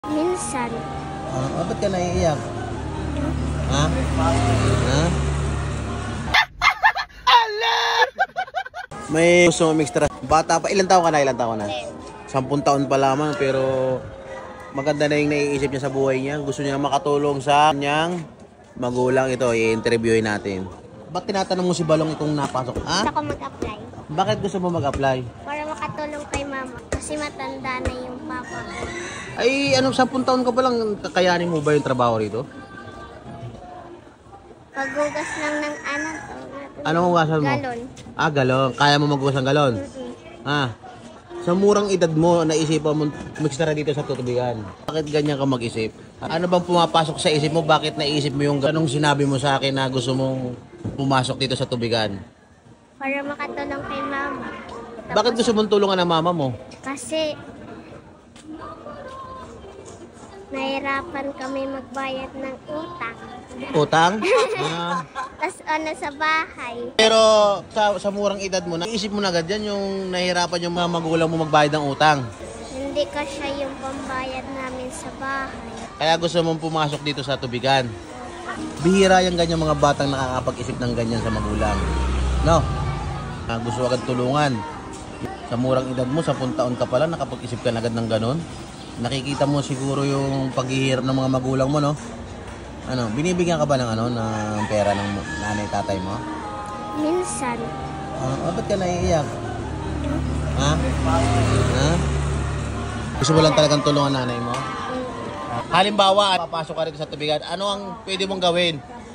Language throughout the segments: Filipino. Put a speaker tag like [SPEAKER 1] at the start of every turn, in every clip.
[SPEAKER 1] Minsan.
[SPEAKER 2] Ba't ka naiiyak? Ha? Ha? May gusto mo extra. Bata pa. Ilan taon ka na? 10 taon pa lamang. Pero maganda na yung naiisip niya sa buhay niya. Gusto niya makatulong sa kanyang magulang. Ito, i-interviewin natin. Ba't tinatanong mo si Balong itong napasok? Ha?
[SPEAKER 1] Gusto ko mag-apply.
[SPEAKER 2] Bakit gusto mo mag-apply?
[SPEAKER 1] Para makatulong kay mama. Kasi matanda na yung papa ko.
[SPEAKER 2] Ay, 10 taon ka pa lang. Kakayanin mo ba yung trabaho rito?
[SPEAKER 1] Paghugas lang ng anak.
[SPEAKER 2] Anong hugasan mo?
[SPEAKER 1] Galon.
[SPEAKER 2] Galon. Kaya mo maghugas ng galon? Sa murang edad mo, naisipan mo magsara dito sa tutubigan. Bakit ganyan ka mag-isip? Ano bang pumapasok sa isip mo? Bakit naisip mo yung ganong sinabi mo sa akin na gusto mong pumasok dito sa tubigan?
[SPEAKER 1] Para makatulong kay mama.
[SPEAKER 2] Bakit gusto mong tulungan ng mama mo?
[SPEAKER 1] Kasi nahirapan kami magbayad ng utang.
[SPEAKER 2] Utang?
[SPEAKER 1] Tapos sa bahay.
[SPEAKER 2] Pero sa murang edad mo, naisip mo na agad yan yung nahihirapan yung mga magulang mo magbayad ng utang.
[SPEAKER 1] Hindi kasi yung pambayad namin sa bahay.
[SPEAKER 2] Kaya gusto mong pumasok dito sa tubigan. Bihira yung ganyan mga batang nakakapag-isip ng ganyan sa magulang. No? Gusto agad tulungan. Sa murang edad mo, 10 taon ka pala, nakapag-isip ka na agad ng ganon. Nakikita mo siguro yung paghihirap ng mga magulang mo, no? Binibigyan ka ba ng ng pera ng nanay tatay mo?
[SPEAKER 1] Minsan.
[SPEAKER 2] Ba't ka naiiyak? Ha? Ha? Gusto mo lang talagang tulungan nanay mo? Halimbawa, papasok ka rin sa tubigan, ano ang pwede mong gawin?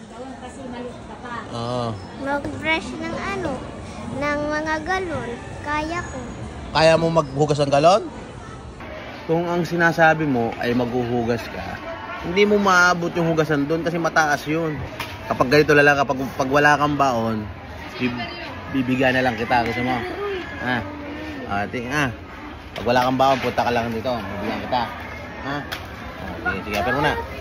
[SPEAKER 1] Mag-brush ng ng mga galon. Kaya ko.
[SPEAKER 2] Kaya mo maghugas ng galon? Kung ang sinasabi mo ay maghuhugas ka, hindi mo maabot yung hugasan doon kasi mataas yun. Kapag ganito lang, kapag wala kang baon, bibigyan na lang kita. Gusto mo? Pag wala kang baon, punta ka lang dito. Bibigyan kita. Sige, pero muna.